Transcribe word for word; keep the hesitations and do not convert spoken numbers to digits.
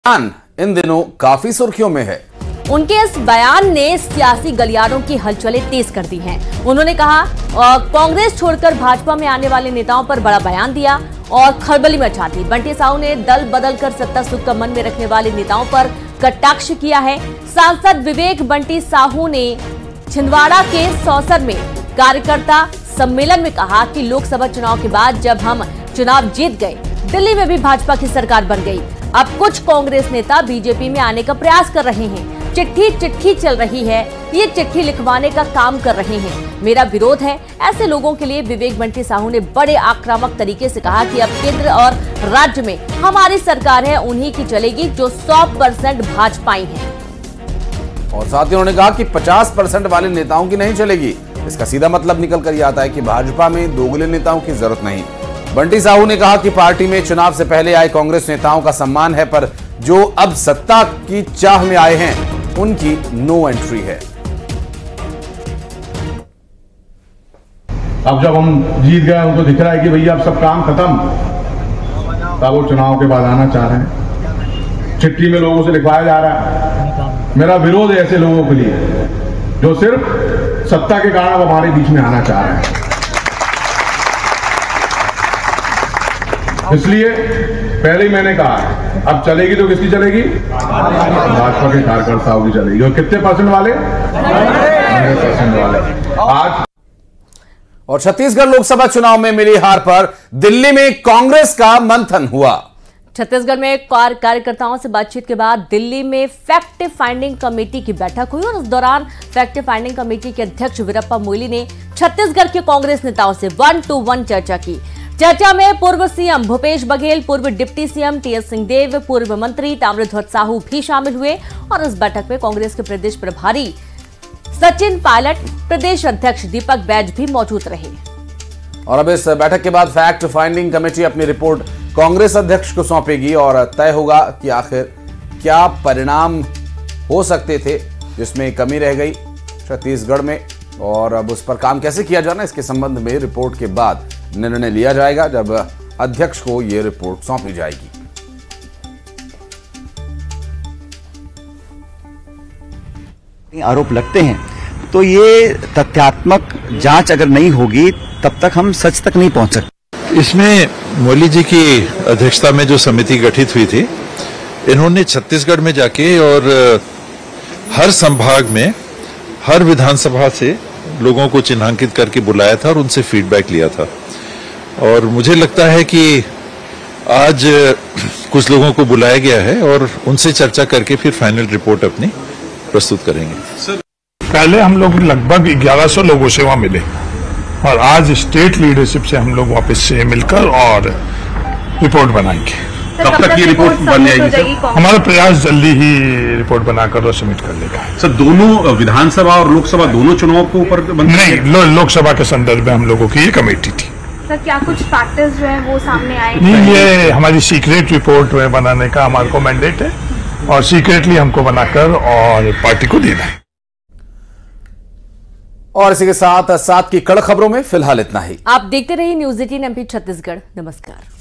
इन दिनों काफी सुर्खियों में है। उनके इस बयान ने सियासी गलियारों की हलचलें तेज कर दी हैं। उन्होंने कहा कांग्रेस छोड़कर भाजपा में आने वाले नेताओं पर बड़ा बयान दिया और खलबली मचा दी। बंटी साहू ने दल बदल कर सत्ता सुख का मन में रखने वाले नेताओं पर कटाक्ष किया है। सांसद विवेक बंटी साहू ने छिंदवाड़ा के सौसर में कार्यकर्ता सम्मेलन में कहा कि लोकसभा चुनाव के बाद जब हम चुनाव जीत गए, दिल्ली में भी भाजपा की सरकार बन गई। अब कुछ कांग्रेस नेता बीजेपी में आने का प्रयास कर रहे हैं। चिट्ठी चिट्ठी चल रही है, ये चिट्ठी लिखवाने का काम कर रहे हैं। मेरा विरोध है। ऐसे लोगों के लिए विवेक बंटी साहू ने बड़े आक्रामक तरीके से कहा कि अब केंद्र और राज्य में हमारी सरकार है, उन्हीं की चलेगी जो सौ परसेंट भाजपाई है। और साथ ही उन्होंने कहा कि पचास परसेंट वाले नेताओं की नहीं चलेगी। इसका सीधा मतलब निकल कर यह आता है कि भाजपा में दोगले नेताओं की जरूरत नहीं। बंटी साहू ने कहा कि पार्टी में चुनाव से पहले आए कांग्रेस नेताओं का सम्मान है, पर जो अब सत्ता की चाह में आए हैं उनकी नो एंट्री है। अब जब हम जीत गए, उनको दिख रहा है कि भैया अब सब काम खत्म, तब वो चुनाव के बाद आना चाह रहे हैं। चिट्ठी में लोगों से लिखवाया जा रहा है। मेरा विरोध है ऐसे लोगों के लिए जो सिर्फ सत्ता के कारण अब हमारे बीच में आना चाह रहे हैं। इसलिए पहले ही मैंने कहा है, अब चलेगी तो किसकी चलेगी? भाजपा के कार्यकर्ताओं की चलेगी। और कितने परसेंट वाले? हंड्रेड परसेंट वाले। आज और छत्तीसगढ़ लोकसभा चुनाव में मिली हार पर दिल्ली में कांग्रेस का मंथन हुआ। छत्तीसगढ़ में कार्यकर्ताओं से बातचीत के बाद दिल्ली में फैक्ट फाइंडिंग कमेटी की बैठक हुई और इस दौरान फैक्ट फाइंडिंग कमेटी के अध्यक्ष वीरप्पा मोइली ने छत्तीसगढ़ के कांग्रेस नेताओं से वन टू वन चर्चा की। चर्चा में पूर्व सीएम भूपेश बघेल, पूर्व डिप्टी सीएम टीएस सिंहदेव, पूर्व मंत्री ताम्रध्वज साहू भी शामिल हुए और इस बैठक में कांग्रेस के प्रदेश प्रभारी सचिन पायलट, प्रदेश अध्यक्ष दीपक बैज भी मौजूद रहे। और अब इस बैठक के बाद फैक्ट फाइंडिंग कमेटी अपनी रिपोर्ट कांग्रेस अध्यक्ष को सौंपेगी और तय होगा कि आखिर क्या परिणाम हो सकते थे जिसमें कमी रह गई छत्तीसगढ़ में, और अब उस पर काम कैसे किया जाना इसके संबंध में रिपोर्ट के बाद निर्णय लिया जाएगा जब अध्यक्ष को यह रिपोर्ट सौंपी जाएगी। आरोप लगते हैं तो ये तथ्यात्मक जांच अगर नहीं होगी तब तक हम सच तक नहीं पहुंच सकते। इसमें मोइली जी की अध्यक्षता में जो समिति गठित हुई थी, इन्होंने छत्तीसगढ़ में जाके और हर संभाग में हर विधानसभा से लोगों को चिन्हांकित करके बुलाया था और उनसे फीडबैक लिया था। और मुझे लगता है कि आज कुछ लोगों को बुलाया गया है और उनसे चर्चा करके फिर फाइनल रिपोर्ट अपनी प्रस्तुत करेंगे। सर, पहले हम लोग लगभग ग्यारह सौ लोगों से वहां मिले और आज स्टेट लीडरशिप से हम लोग वापस से मिलकर और रिपोर्ट बनाएंगे। कब तक ये रिपोर्ट बन जाएगी सर? हमारा प्रयास जल्दी ही रिपोर्ट बनाकर और सबमिट कर लेगा। सर, दोनों विधानसभा और लोकसभा दोनों चुनाव के ऊपर नहीं, लो, लोकसभा के संदर्भ में हम लोगों की ये कमेटी थी। सर, क्या कुछ फैक्टर्स जो हैं वो सामने आए? नहीं, ये हमारी सीक्रेट रिपोर्ट बनाने का हमारे को मैंडेट है और सीक्रेटली हमको बनाकर और पार्टी को देना है। और इसी के साथ साथ की कड़क खबरों में फिलहाल इतना ही। आप देखते रहिए न्यूज एटीन एमपी छत्तीसगढ़। नमस्कार।